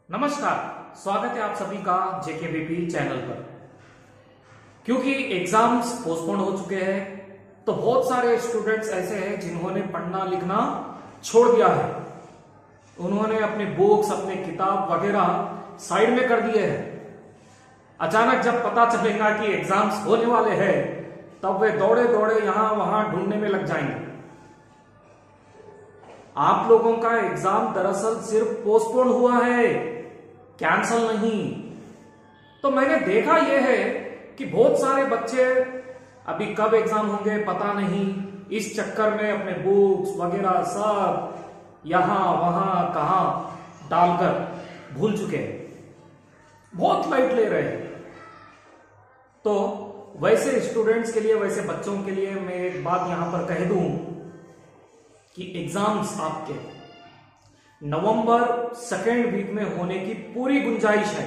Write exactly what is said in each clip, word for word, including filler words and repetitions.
नमस्कार, स्वागत है आप सभी का जेकेबीपी चैनल पर। क्योंकि एग्जाम्स पोस्टपोन हो चुके हैं तो बहुत सारे स्टूडेंट्स ऐसे हैं जिन्होंने पढ़ना लिखना छोड़ दिया है। उन्होंने अपने बुक्स, अपने किताब वगैरह साइड में कर दिए हैं। अचानक जब पता चलेगा कि एग्जाम्स होने वाले हैं तब वे दौड़े दौड़े यहां वहां ढूंढने में लग जाएंगे। आप लोगों का एग्जाम दरअसल सिर्फ पोस्टपोन हुआ है, कैंसल नहीं। तो मैंने देखा यह है कि बहुत सारे बच्चे अभी कब एग्जाम होंगे पता नहीं, इस चक्कर में अपने बुक्स वगैरह सब यहां वहां कहां डालकर भूल चुके हैं, बहुत लाइट ले रहे हैं। तो वैसे स्टूडेंट्स के लिए, वैसे बच्चों के लिए मैं एक बात यहां पर कह दूं कि एग्जाम्स आपके नवंबर सेकेंड वीक में होने की पूरी गुंजाइश है।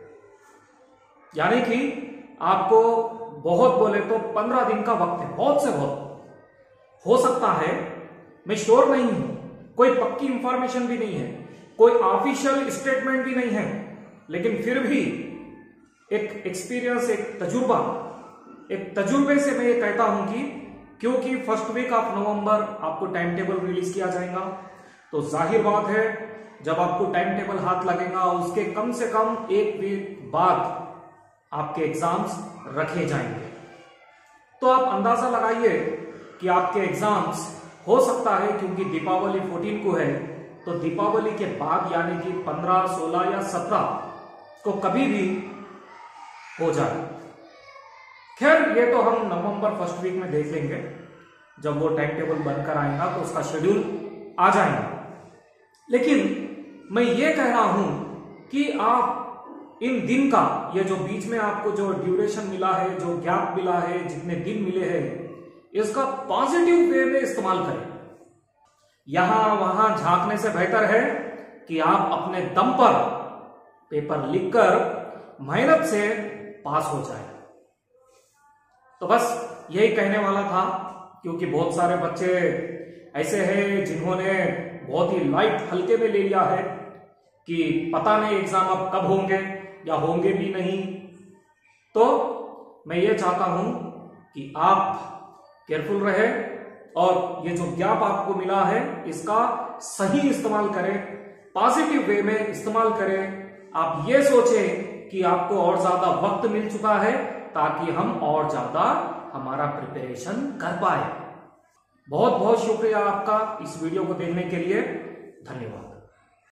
यानी कि आपको बहुत बोले तो पंद्रह दिन का वक्त है, बहुत से बहुत हो सकता है। मैं श्योर नहीं हूं, कोई पक्की इंफॉर्मेशन भी नहीं है, कोई ऑफिशियल स्टेटमेंट भी नहीं है, लेकिन फिर भी एक एक्सपीरियंस, एक तजुर्बा, एक तजुर्बे से मैं ये कहता हूं कि क्योंकि फर्स्ट वीक ऑफ नवंबर आपको टाइम टेबल रिलीज किया जाएगा, तो जाहिर बात है जब आपको टाइम टेबल हाथ लगेगा उसके कम से कम एक वीक बाद आपके एग्जाम्स रखे जाएंगे। तो आप अंदाजा लगाइए कि आपके एग्जाम्स हो सकता है, क्योंकि दीपावली चौदह को है, तो दीपावली के बाद यानी कि पंद्रह, सोलह या सत्रह को कभी भी हो जाए। खैर ये तो हम नवंबर फर्स्ट वीक में देख लेंगे, जब वो टाइम टेबल बनकर आएगा तो उसका शेड्यूल आ जाएगा। लेकिन मैं ये कह रहा हूं कि आप इन दिन का, ये जो बीच में आपको जो ड्यूरेशन मिला है, जो गैप मिला है, जितने दिन मिले हैं, इसका पॉजिटिव वे में इस्तेमाल करें। यहां वहां झांकने से बेहतर है कि आप अपने दम पर पेपर लिखकर मेहनत से पास हो जाए। तो बस यही कहने वाला था, क्योंकि बहुत सारे बच्चे ऐसे हैं जिन्होंने बहुत ही लाइट, हल्के में ले लिया है कि पता नहीं एग्जाम अब कब होंगे या होंगे भी नहीं। तो मैं ये चाहता हूं कि आप केयरफुल रहे और ये जो गैप आपको मिला है इसका सही इस्तेमाल करें, पॉजिटिव वे में इस्तेमाल करें। आप ये सोचें कि आपको और ज्यादा वक्त मिल चुका है ताकि हम और ज्यादा हमारा प्रिपरेशन कर पाए। बहुत बहुत शुक्रिया आपका इस वीडियो को देखने के लिए, धन्यवाद।